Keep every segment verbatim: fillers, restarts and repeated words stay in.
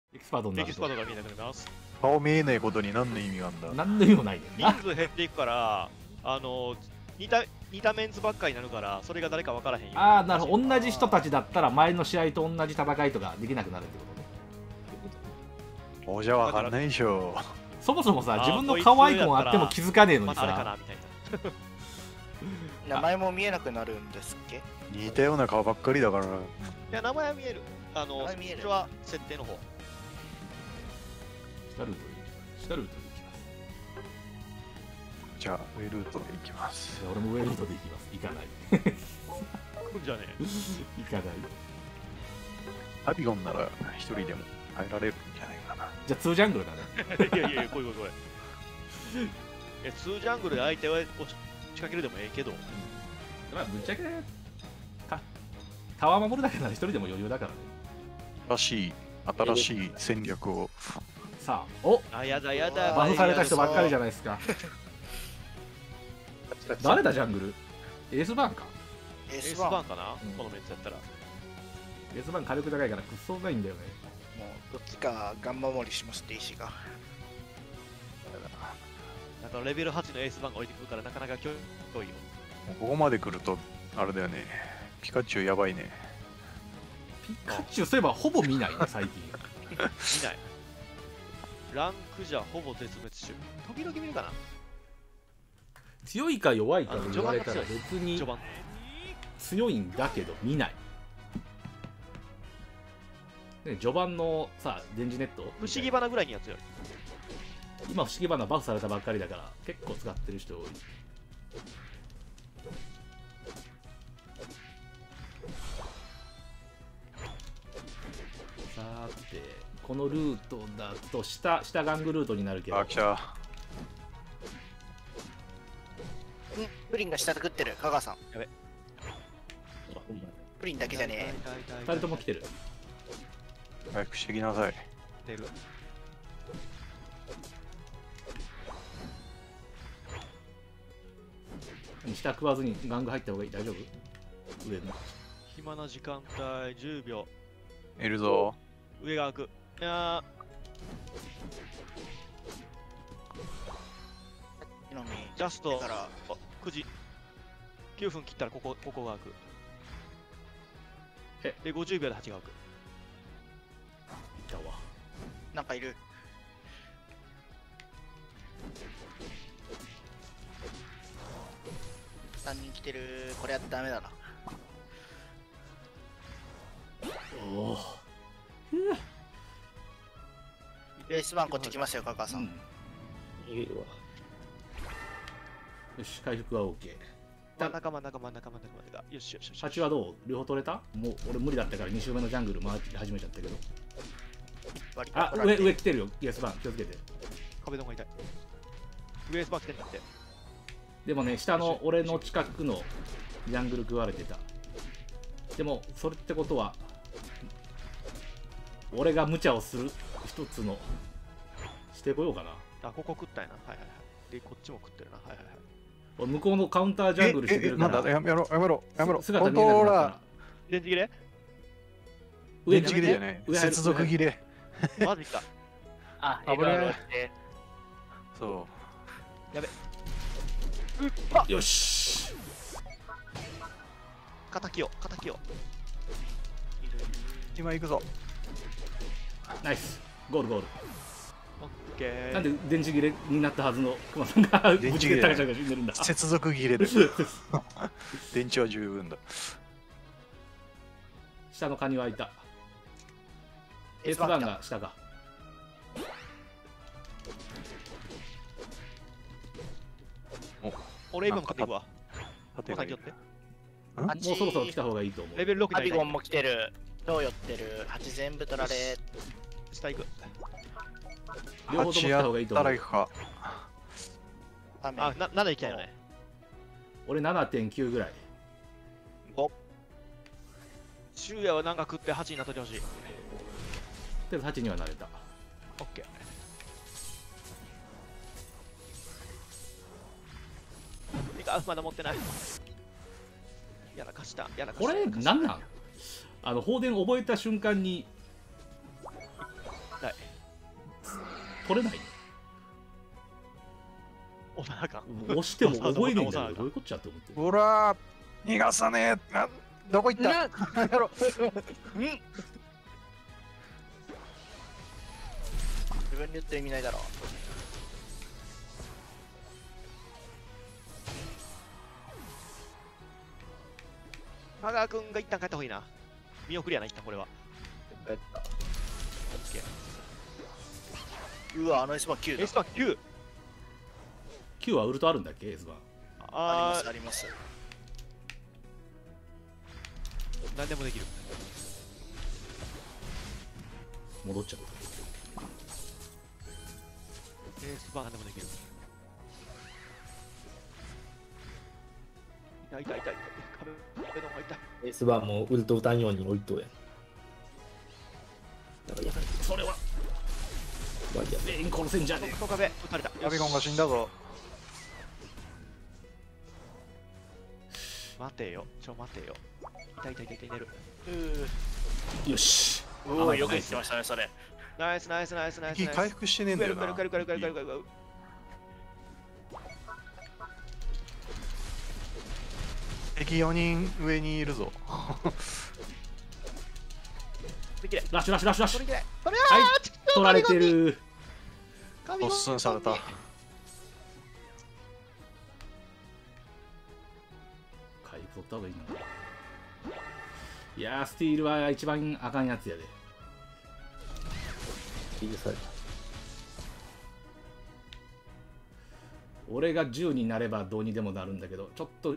エキスパートになるとエキスパートが見えなくなります。 顔見えないことに何の意味があるんだ。 何の意味もないねんな。 人数減っていくから、あの似た似たメンツばっかりになるから、それが誰か分からへんよ。 ああ、なるほど。同じ人たちだったら前の試合と同じ戦いとかできなくなるってことね。 もうじゃわかんないでしょ。 そもそもさ、 あー自分の顔アイコンあっても気づかねえのにまたあれかさ、 なみたいな。 名前も見えなくなるんですっけ？ 似たような顔ばっかりだから。 いや、名前は見える。あの、 名前見えるそれは設定の方。 下ルートで行きます。下ルートで行きます。 じゃあ上ルートで行きます。 いや俺も上ルートで行きます。行かない。 来んじゃね行かない。 アビゴンなら一人でも耐えられるんじゃないかな。 じゃあツージャングルだね。 え。いやいやいや、こいこいこい。え、ツージャングルで相手を押し仕掛けるでもええけど。 まあぶっちゃけかタワー守るだけなら一人でも余裕だからね。 新しい、新しい戦略を。 さあ、おあ、やだやだ。 バフされた人ばっかりじゃないですか。誰だジャングル？エースバーンか。 エーエースワン。 スバーンかな、 うんこのメンツやったら。 エースバーン火力高いからクソうまいんだよね。 もうどっちかガン守りしますって石が。 なんかレベルはちのエースバーンが置いてくるからなかなか強いよ。 ここまで来ると、あれだよね。ピカチュウやばいね。 ピカチュウそういえばほぼ見ないね最近。 見ない。ランクじゃほぼ絶滅種。時々見るかな強いか弱いかで言われたら別に序盤。 強いんだけど見ない。ね、序盤のさ電磁ネット不思議花ぐらいには強い。 今不思議花バフされたばっかりだから結構使ってる人多い。さてこのルートだと下下ガングルートになるけど、 あ、来た。 うん、プリンが下で食ってる、香川さん。 やべ。 プリンだけじゃねふたりとも来てる。 回復してきなさい。 出る。 下食わずにガング入った方がいい。大丈夫？上の暇な時間帯じゅうびょいるぞ。 う。上が開く。いやえ。のに、 ー、ジャストだから、 あくじ。きゅうふん切ったらここ、ここが開く。 えで、ごじゅうびょうではちが開く。 いたわ。 なんかいる。さんにん来てる。これやったらダメだな。 おお。 エースワンこっち来ますよ、香川さん。 よし回復は OK。 真ん中真ん中真ん中真ん中真ん中。よしよしよし。 はちはどう？両方取れた？もう俺無理だったからに周目のジャングル回り始めちゃったけど。 割あ、上上来てるよ。イエスバーン気をつけて。 壁ドンが痛い。上エースバー来てんだって。 でもね、下の俺の近くのジャングル食われてた。でもそれってことは俺が無茶をする一つのしてこようかな。 あ、ここ食ったんやな。はいはいはい。で、こっちも食ってるな。はいはいはい。 俺向こうのカウンタージャングルしてくれるかなんだ、 ら。 やめろ、やめろ、やめろ。 姿コント見えなくなったらローラ電池切れー、 上電池切れじゃない。 上入る接続切れ。 マジか。 あ、 危ねえ笑顔して。 そよし。 敵を、敵を。 う。今行くぞ。 ナイスゴールゴール。 オッケー。 なんで電池切れになったはずのクマさんが電池ぶち切れ切れたかちゃんが死んでるんだ。 接続切れで。電池は十分だ。 下のカニはいた。エースバーンが下か。 俺今も勝っていくわ。 縦がいるもう先寄って。 あっちもうそろそろ来た方がいいと思う。 レベルろくになりたいアビゴンも来てる。超寄ってる。はち全部取られ。 下行く。 両方とも来た方がいいと思うたら行。くか。 ダメあ、な、なな行きたいよね。 俺 ななてんきゅう ぐらい。 昼夜はなんか食ってはちになっといてほしい。 とりあえずはちにはなれた。 オッケー。いか、まだ持ってない。やらかした。やらかした。 これなんなん？あの放電覚えた瞬間には取れない押さなあかん。 の押しても覚えねえんだけど、どういうこっちゃって思って。 ほら逃がさねえな、どこ行ったやろうん自分で言って意味ないだろ香川君が一旦帰った方がいいな。見送りやな、一旦これは。 帰った。 うわあの エスバンきゅうだエスパンきゅう。 きゅうはウルトあるんだっけ、エスバン。 あありますありますー、何でもできる。 戻っちゃった。 エースバー何でもできる。痛い痛い痛い痛い。壁、壁の方が痛い。 エースバーもウルト打たんように置いとうや。やばいやばい。 それはバリア。 全員殺せんじゃねえ。 この壁、撃たれた。 アビゴンが死んだぞ。 待てよ、ちょ待てよ。痛い痛い痛い痛い、寝る。 うよし。 ーうわよく言ってましたねそれナイスナイスナイスナイスナイス。 敵回復してねえんだよな。 カルカルカルカルカルカルカル。 敵よにん上にいるぞ。 できれ。 ラッシュラッシュラッシュラッシュ。 取りきれ。取れはい、取られてる。 おっすんされた。 回復取った方がいいな。いやー、スティールは一番あかんやつやで。 許された。 俺がじゅうになればどうにでもなるんだけど、ちょっと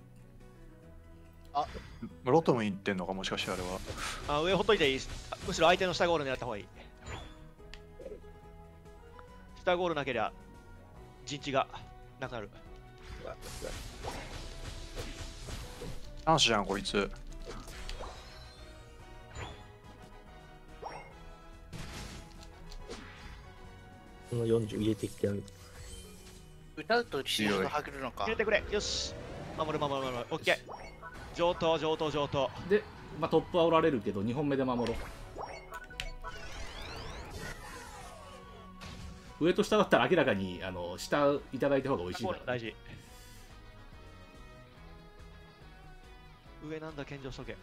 ロトム行ってんのか、もしかしてあれは。 あ、上ほっといていい。むしろ相手の下ゴール狙った方がいい。下ゴールなけりゃ陣地がなくなる。 男子じゃんこいつ。 このよんじゅう入れてきてやる。 歌うとシールドはぐるのか入れてくれ。よし。守る守る守る。オッケー。上等上等上等。 で、まあ、トップはおられるけどにほんめで守ろう。上と下だったら明らかにあの下いただいた方が美味しいから、ね、 大事。上なんだ、献上しとけ。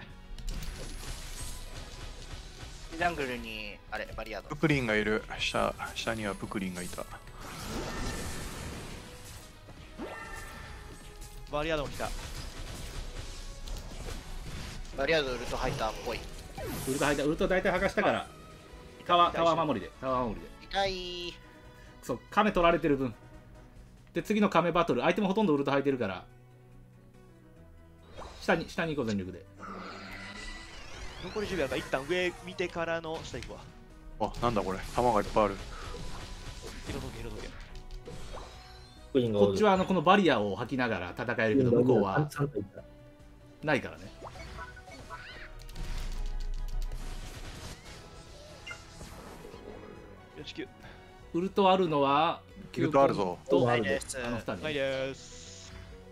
ジャングルにあれバリアードプクリンがいる。下下にはプクリンがいた。 バリアードも来た。 バリアードウルトハイターっぽいウルト入ったウルト大体剥がしたからタワータワー守りでタワー守りで痛いそう亀取られてる分で次の亀バトル相手もほとんどウルト入ってるから下に下に行こう全力で残りじゅうびょうだから一旦上見てからの下行くわ。 あ、なんだこれ。弾がいっぱいある。 色解け色解け。 こっちはあのこのバリアを吐きながら戦えるけど向こうはないからね。 よしきゅう。 ウルトあるのはウルトあるぞ。 とないですあのふたりないです。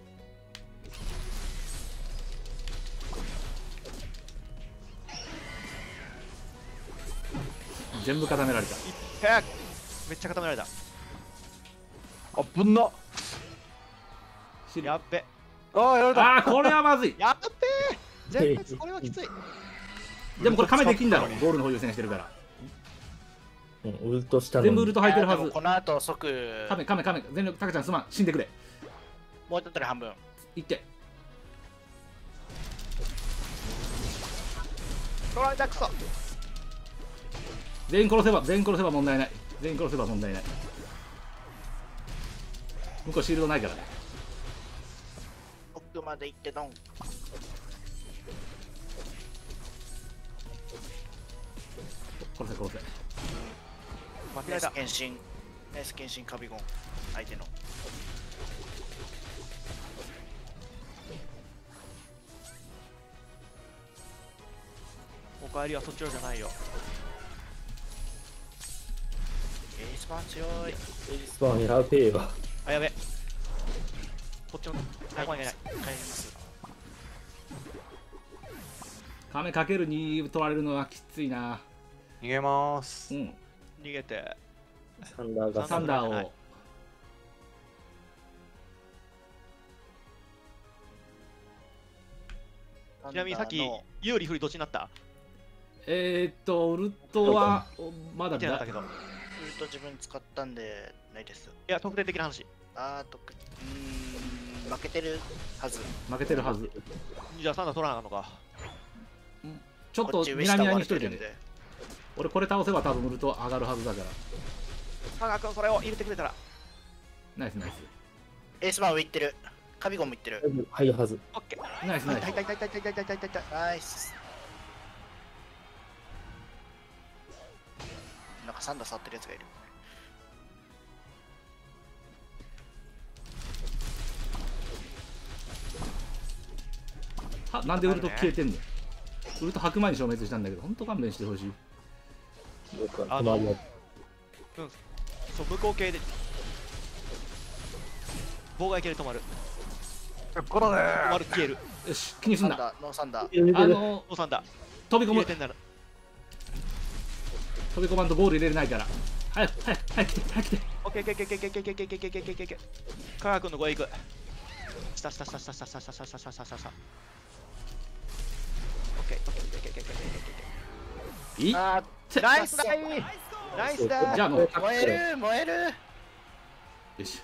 全部固められた。 めっちゃ固められた。 あぶんな。 やっべ。 ああ、やられた。 ああこれはまずい。 やっべ全滅。これはきつい。 でもこれ亀できんだろゴールの方優先してるからうん、ウルトしたのに全部ウルト入ってるはず。 この後即亀亀亀全力タカちゃんすまん死んでくれ。 もうちょっとで半分いって取られたくそ。 全員殺せば全員殺せば問題ない。全員殺せば問題ない。向こうシールドないからね。 奥まで行ってドン殺せ殺せ。 負けられた。 ナイス検診ナイス検診カビゴン相手のお帰りはそっちのじゃないよ。 エースバー強いスパンやべえわ。 あ、やべ。こっちの仲間にいない。 帰ります亀かけるに取られるのはきついな。 逃げまーす。 うん逃げて。 サンダーがサンダーはいをちなみにさっき有利不利どっちになった？ えー、っとウルトはまだだ見てなかったけど。いウルト自分使ったんでないです。 や、特典的な話。 あーとく、うーん、負けてるはず。 負けてるはず。 じゃあサンダー取らなあかんのか。 ちょっことっち上南下割側に一人でねれてるんで。 俺これ倒せば多分ウルト上がるはずだから佐賀君それを入れてくれたら。 ナイスナイスエースマン上行ってる。カビゴンも行ってる。 入るはず。 オッケー。 ナイスナイス痛い痛い痛い痛い痛い痛い痛い痛い痛い。 ナイス。なんかサンダー触ってるやつがいる。 はなんでウルト消えてんのウルト白前に消滅したんだけど本当勘弁してほしい僕はあの止まりやそう、向こう系で。妨害系で止まる。 これね止まる、消える。 よし気にすんなサンダー、ノーサンダー。 入れてる。 あのおさんだ。 飛び込む入れてんなら。 飛び込まんとゴール入れれないから早く早く早く来て早く来てオッケーオッケーオッケーオッケーオッケーオッケーオッケーオッケーオッケーオッケーオッケー。香川君の声行く。下下下下下下下下下下下下下。オッケーオッケーオッケーオッケーオッケーオッケーオッケー。 いいあー、 ナイスだいナイスだじゃあもう燃える燃えるよし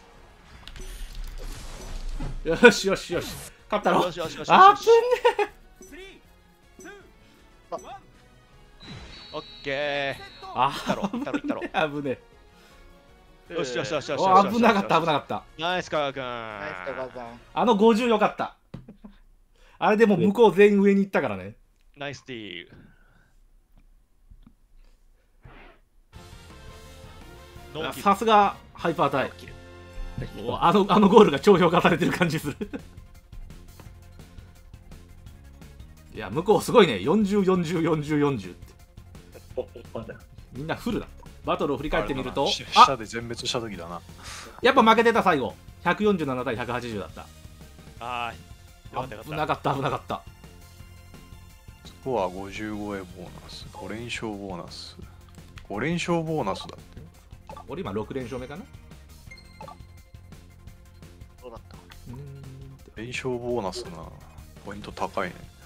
よしよしよし勝ったろよしよしよしよしあっぶねオッケあー。いったろ、いったろ、いったろ。 あぶねよしよしよしよし。 お危なかった危なかったナイス香川君。 ナイス高さん。 あのごじゅうよかったあれでもう向こう全員上に行ったからねナイスティール。ノーキル。 さすがハイパータイキルもうあのあのゴールが超評価されてる感じするいや向こうすごいねよんじゅう、よんじゅう、よんじゅう、よんじゅうっておまだみんなフルだバトルを振り返ってみるとしあ下で全滅した時だな。 やっぱ負けてた最後ひゃくよんじゅうななたいひゃくはちじゅうだったあー、よかったよかった。 危なかった危なかったスコアごじゅうごえボーナス。ご連勝ボーナス。ご連勝ボーナスだって。 俺今ろく連勝目かなどうだったうーん連勝ボーナスな。ポイント高いね。